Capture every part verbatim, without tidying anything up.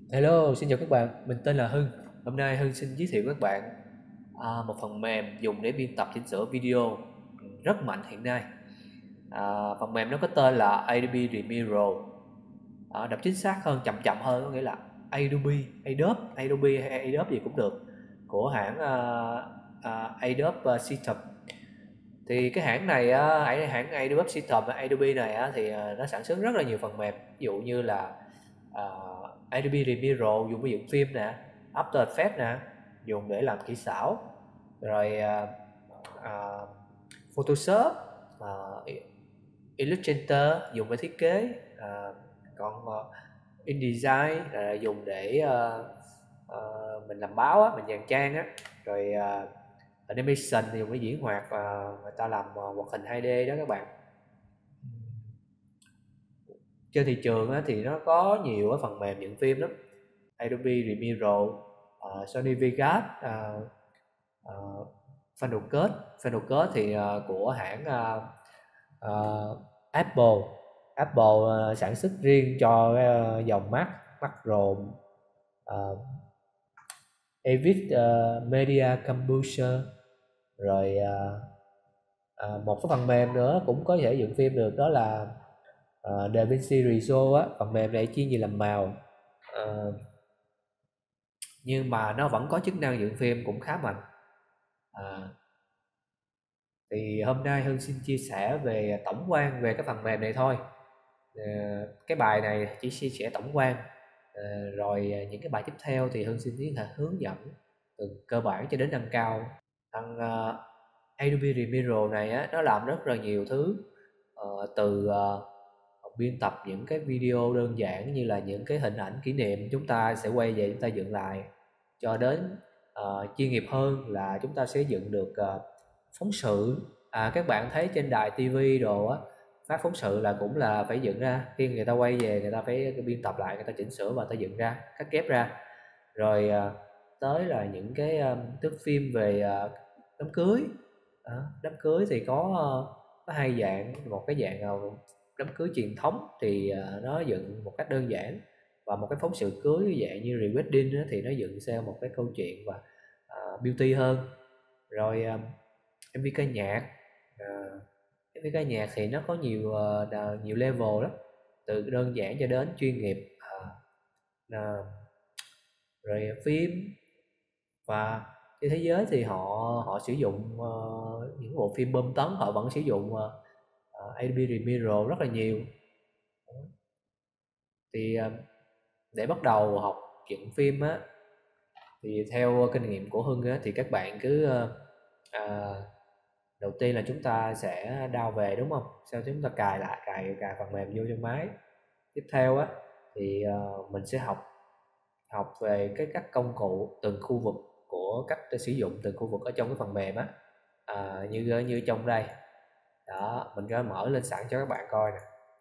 Hello, xin chào các bạn, mình tên là Hưng. Hôm nay Hưng xin giới thiệu với các bạn à, một phần mềm dùng để biên tập chỉnh sửa video rất mạnh hiện nay. À, phần mềm nó có tên là Adobe Premiere. À, đọc chính xác hơn, chậm chậm hơn có nghĩa là Adobe, Adobe, Adobe hay Adobe gì cũng được, của hãng à, à, Adobe System. Thì cái hãng này á, hãng Adobe System, Adobe này á, thì à, nó sản xuất rất là nhiều phần mềm, ví dụ như là à, Adobe Premiere dùng để dựng phim nè, After Effects nè, dùng để làm kỹ xảo, rồi à, à, Photoshop, à, Illustrator dùng để thiết kế, à, còn uh, InDesign là dùng để uh, uh, mình làm báo á, mình dàn trang á, rồi uh, Animation thì dùng để diễn hoạt, uh, người ta làm uh, hoạt hình hai D đó các bạn. Trên thị trường á, thì nó có nhiều cái phần mềm dựng phim lắm, Adobe Premiere, uh, Sony Vegas, uh, uh, Final Cut. Final Cut thì uh, của hãng uh, uh, Apple. Apple uh, sản xuất riêng cho uh, dòng Mac, Mac ROM, uh, Avid uh, Media Composer, rồi uh, uh, một cái phần mềm nữa cũng có thể dựng phim được, đó là uh, DaVinci Resolve á. Phần mềm này chuyên về làm màu, uh, nhưng mà nó vẫn có chức năng dựng phim cũng khá mạnh. À, thì hôm nay Hưng xin chia sẻ về tổng quan về cái phần mềm này thôi. Ờ, cái bài này chỉ chia sẻ tổng quan. Ờ, rồi những cái bài tiếp theo thì Hưng xin tiến hành hướng dẫn từ cơ bản cho đến nâng cao. Thằng uh, Adobe Premiere này á, nó làm rất là nhiều thứ, ờ, từ uh, biên tập những cái video đơn giản như là những cái hình ảnh kỷ niệm chúng ta sẽ quay về chúng ta dựng lại, cho đến uh, chuyên nghiệp hơn là chúng ta sẽ dựng được uh, phóng sự. À, các bạn thấy trên đài tivi đồ á, phát phóng sự là cũng là phải dựng ra, khi người ta quay về người ta phải biên tập lại, người ta chỉnh sửa và người ta dựng ra, cắt ghép ra. Rồi à, tới là những cái um, thước phim về à, đám cưới. À, đám cưới thì có uh, có hai dạng, một cái dạng uh, đám cưới truyền thống thì uh, nó dựng một cách đơn giản, và một cái phóng sự cưới dạng như pre-wedding á, thì nó dựng theo một cái câu chuyện và uh, beauty hơn. Rồi uh, em vê ca nhạc, uh, em vê ca nhạc thì nó có nhiều uh, nhiều level lắm, từ đơn giản cho đến chuyên nghiệp. uh, uh, Rồi phim, và trên thế giới thì họ họ sử dụng uh, những bộ phim bom tấn, họ vẫn sử dụng uh, uh, Adobe Premiere rất là nhiều. Thì uh, để bắt đầu học dựng phim á, thì theo kinh nghiệm của Hưng á, thì các bạn cứ uh, uh, đầu tiên là chúng ta sẽ download về, đúng không, sau chúng ta cài lại, cài cài phần mềm vô trong máy. Tiếp theo á thì uh, mình sẽ học học về cái các công cụ từng khu vực, của cách để sử dụng từng khu vực ở trong cái phần mềm á. À, như như trong đây đó, mình có mở lên sẵn cho các bạn coi nè.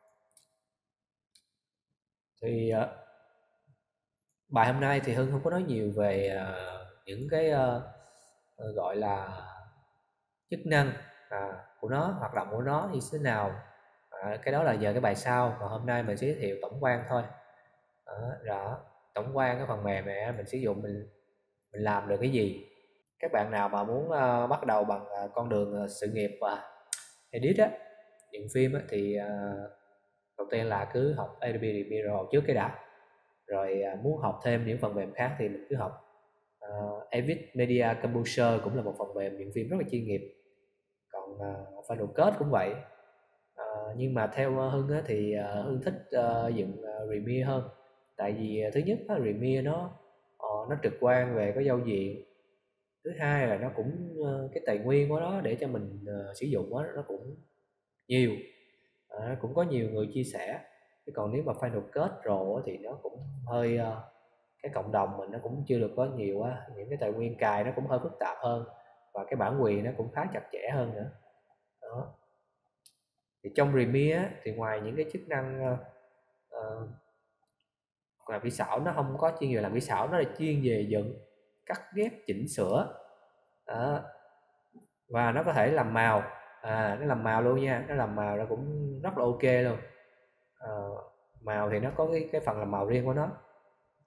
Thì uh, bài hôm nay thì Hưng không có nói nhiều về uh, những cái uh, gọi là chức năng à, của nó, hoạt động của nó như thế nào. À, cái đó là giờ cái bài sau, mà hôm nay mình sẽ giới thiệu tổng quan thôi. Đó, đó. Tổng quan cái phần mềm này mình sử dụng, mình mình làm được cái gì. Các bạn nào mà muốn uh, bắt đầu bằng uh, con đường uh, sự nghiệp và uh, edit á, dựng phim á, thì uh, đầu tiên là cứ học Adobe Premiere trước cái đã. Rồi uh, muốn học thêm những phần mềm khác thì mình cứ học uh, Avid Media Composer, cũng là một phần mềm dựng phim rất là chuyên nghiệp. Còn uh, Final Cut cũng vậy. Uh, nhưng mà theo uh, Hưng á, thì uh, Hưng thích uh, dựng uh, Premiere hơn. Tại vì uh, thứ nhất á, Premiere nó uh, nó trực quan về cái giao diện. Thứ hai là nó cũng uh, cái tài nguyên của nó để cho mình uh, sử dụng đó, nó cũng nhiều. À, cũng có nhiều người chia sẻ. Chứ còn nếu mà Final Cut Pro thì nó cũng hơi uh, cái cộng đồng mình nó cũng chưa được có nhiều á, những cái tài nguyên cài nó cũng hơi phức tạp hơn, và cái bản quyền nó cũng khá chặt chẽ hơn nữa. Đó. Thì trong Premiere á, thì ngoài những cái chức năng uh, uh, làm kỹ xảo, nó không có chuyên về làm kỹ xảo, nó là chuyên về dựng, cắt ghép, chỉnh sửa. Đó. Và nó có thể làm màu, à, nó làm màu luôn nha, nó làm màu nó cũng rất là ok luôn. Ờ, màu thì nó có cái, cái phần làm màu riêng của nó.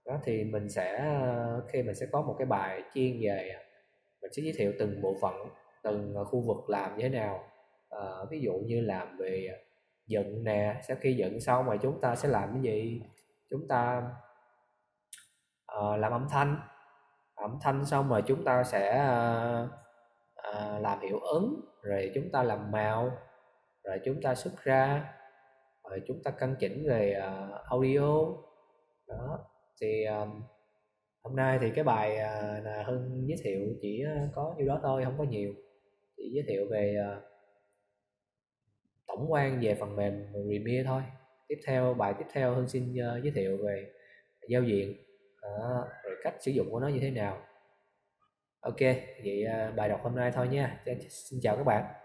Đó thì mình sẽ khi mình sẽ có một cái bài chuyên về, mình sẽ giới thiệu từng bộ phận, từng khu vực làm như thế nào. Ờ, ví dụ như làm về dựng nè, sau khi dựng xong rồi chúng ta sẽ làm cái gì, chúng ta ờ, làm âm thanh, âm thanh xong rồi chúng ta sẽ ờ, ờ, làm hiệu ứng, rồi chúng ta làm màu, rồi chúng ta xuất ra, rồi chúng ta căn chỉnh về ờ, audio. Đó thì ờ, hôm nay thì cái bài à, là Hưng giới thiệu chỉ ờ, có nhiêu đó thôi, không có nhiều, chỉ giới thiệu về ờ, tổng quan về phần mềm Premiere thôi. Tiếp theo bài tiếp theo Hưng xin ờ, giới thiệu về giao diện. Đó, rồi cách sử dụng của nó như thế nào. Ok, vậy ờ, bài đọc hôm nay thôi nha. Xin chào các bạn.